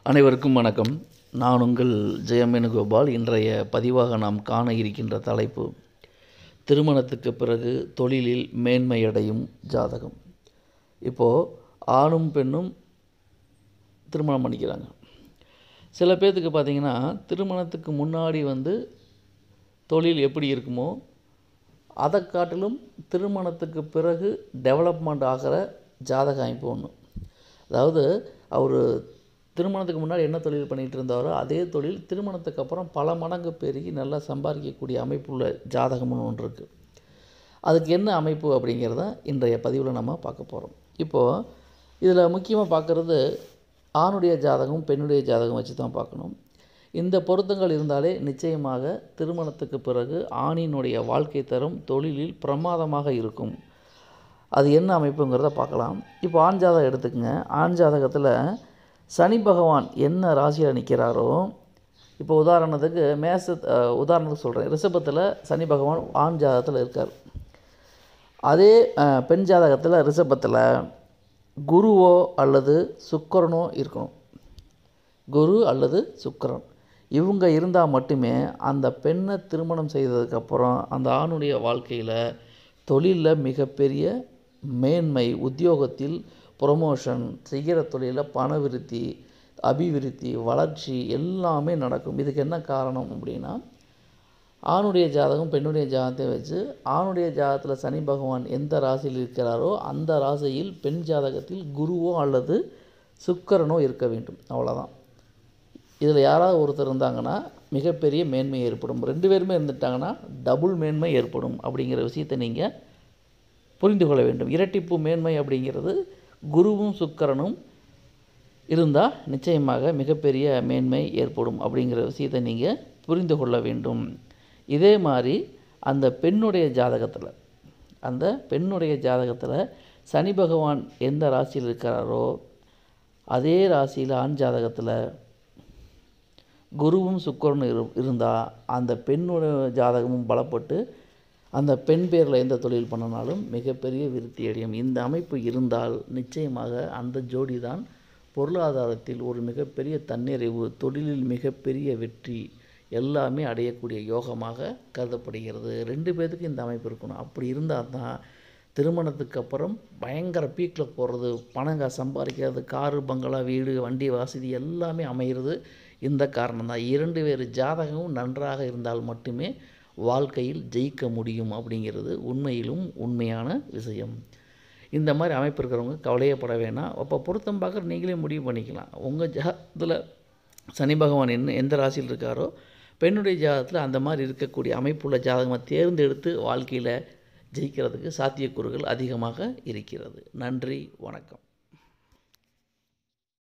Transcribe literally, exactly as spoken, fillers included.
அனைவருக்கும் வணக்கம். நான் உங்கள் ஜெயம் வேணுகோபால். இன்றைய பதிவாக நாம் காண இருக்கின்ற தலைப்பு, திருமணத்துக்கு பிறகு தொழிலில் மேன்மையடையும் ஜாதகம். இப்போது ஆணும் பெண்ணும் திருமணம் பண்ணிக்கிறாங்க. சில பேர்த்துக்கு பார்த்திங்கன்னா, திருமணத்துக்கு முன்னாடி வந்து தொழில் எப்படி இருக்குமோ அதை காட்டிலும் திருமணத்துக்கு பிறகு டெவலப்மெண்ட் ஆகிற ஜாதக அமைப்பு ஒன்று. அதாவது அவர் திருமணத்துக்கு முன்னாடி என்ன தொழில் பண்ணிகிட்டு இருந்தாரோ அதே தொழில் திருமணத்துக்கு அப்புறம் பல மடங்கு பெருகி நல்லா சம்பாதிக்கக்கூடிய அமைப்புள்ள ஜாதகம்னு ஒன்று இருக்குது. அதுக்கு என்ன அமைப்பு அப்படிங்கிறத இன்றைய பதிவில் நம்ம பார்க்க போகிறோம். இப்போது இதில் முக்கியமாக பார்க்குறது ஆணுடைய ஜாதகம் பெண்ணுடைய ஜாதகம் வச்சு தான் பார்க்கணும். இந்த பொருத்தங்கள் இருந்தாலே நிச்சயமாக திருமணத்துக்கு பிறகு ஆணினுடைய வாழ்க்கை தரம் தொழிலில் பிரமாதமாக இருக்கும். அது என்ன அமைப்புங்கிறத பார்க்கலாம். இப்போ ஆண் ஜாதகம் எடுத்துக்கங்க. ஆண் ஜாதகத்தில் சனி பகவான் என்ன ராசியில் நிற்கிறாரோ, இப்போ உதாரணத்துக்கு மேச உதாரணத்துக்கு சொல்கிறேன், ரிஷபத்தில் சனி பகவான் ஆண் ஜாதகத்தில் இருக்கார். அதே பெண் ஜாதகத்தில் ரிஷபத்தில் குருவோ அல்லது சுக்கிரனோ இருக்கணும். குரு அல்லது சுக்கிரன் இவங்க இருந்தால் மட்டுமே அந்த பெண்ணை திருமணம் செய்ததுக்கப்புறம் அந்த ஆணுடைய வாழ்க்கையில் தொழிலில் மிகப்பெரிய மேன்மை, உத்தியோகத்தில் ப்ரொமோஷன், செய்கிற தொழிலில் பண விருத்தி, அபிவிருத்தி, வளர்ச்சி எல்லாமே நடக்கும். இதுக்கு என்ன காரணம் அப்படின்னா, ஆணுடைய ஜாதகம் பெண்ணுடைய ஜாதகத்தை வச்சு ஆணுடைய ஜாதகத்தில் சனி பகவான் எந்த ராசியில் இருக்கிறாரோ அந்த ராசியில் பெண் ஜாதகத்தில் குருவோ அல்லது சுக்கிரனோ இருக்க வேண்டும். அவ்வளோதான். இதில் யாராவது ஒருத்தர் இருந்தாங்கன்னா மிகப்பெரிய மேன்மை ஏற்படும். ரெண்டு பேருமே இருந்துட்டாங்கன்னா டபுள் மேன்மை ஏற்படும். அப்படிங்கிற விஷயத்தை நீங்கள் புரிந்து கொள்ள வேண்டும். இரட்டிப்பு மேன்மை அப்படிங்கிறது குருவும் சுக்கிரனும் இருந்தால் நிச்சயமாக மிகப்பெரிய மேன்மை ஏற்படும் அப்படிங்கிற விஷயத்தை நீங்கள் புரிந்து கொள்ள வேண்டும். இதே மாதிரி அந்த பெண்ணுடைய ஜாதகத்தில் அந்த பெண்ணுடைய ஜாதகத்தில் சனி பகவான் எந்த ராசியில் இருக்கிறாரோ அதே ராசியில் ஆண் ஜாதகத்தில் குருவும் சுக்கிரனும் இரு இருந்தால் அந்த பெண்ணுடைய ஜாதகமும் பலப்பட்டு அந்த பெண் பேரில் எந்த தொழில் பண்ணினாலும் மிகப்பெரிய விருத்தி அடையும். இந்த அமைப்பு இருந்தால் நிச்சயமாக அந்த ஜோடி தான் பொருளாதாரத்தில் ஒரு மிகப்பெரிய தன்னிறைவு, தொழிலில் மிகப்பெரிய வெற்றி எல்லாமே அடையக்கூடிய யோகமாக கருதப்படுகிறது. ரெண்டு பேர்த்துக்கு இந்த அமைப்பு இருக்கணும். அப்படி இருந்தால் தான் திருமணத்துக்கு அப்புறம் பயங்கர பீக்கில் போகிறது, பணங்க சம்பாதிக்கிறது, காரு பங்களா வீடு வண்டி வசதி எல்லாமே அமைகிறது. இந்த காரணம் தான். இரண்டு பேர் ஜாதகமும் நன்றாக இருந்தால் மட்டுமே வாழ்க்கையில் ஜெயிக்க முடியும் அப்படிங்கிறது உண்மையிலும் உண்மையான விஷயம். இந்த மாதிரி அமைப்பு இருக்கிறவங்க கவலையப்பட வேணாம். அப்போ பொருத்தம் பார்க்குற நீங்களே முடிவு பண்ணிக்கலாம். உங்கள் ஜாதகத்தில் சனி பகவான் என்ன எந்த ராசியில் இருக்காரோ பெண்ணுடைய ஜாதகத்தில் அந்த மாதிரி இருக்கக்கூடிய அமைப்புள்ள ஜாதகமாக தேர்ந்தெடுத்து வாழ்க்கையில் ஜெயிக்கிறதுக்கு சாத்தியக்கூறுகள் அதிகமாக இருக்கிறது. நன்றி, வணக்கம்.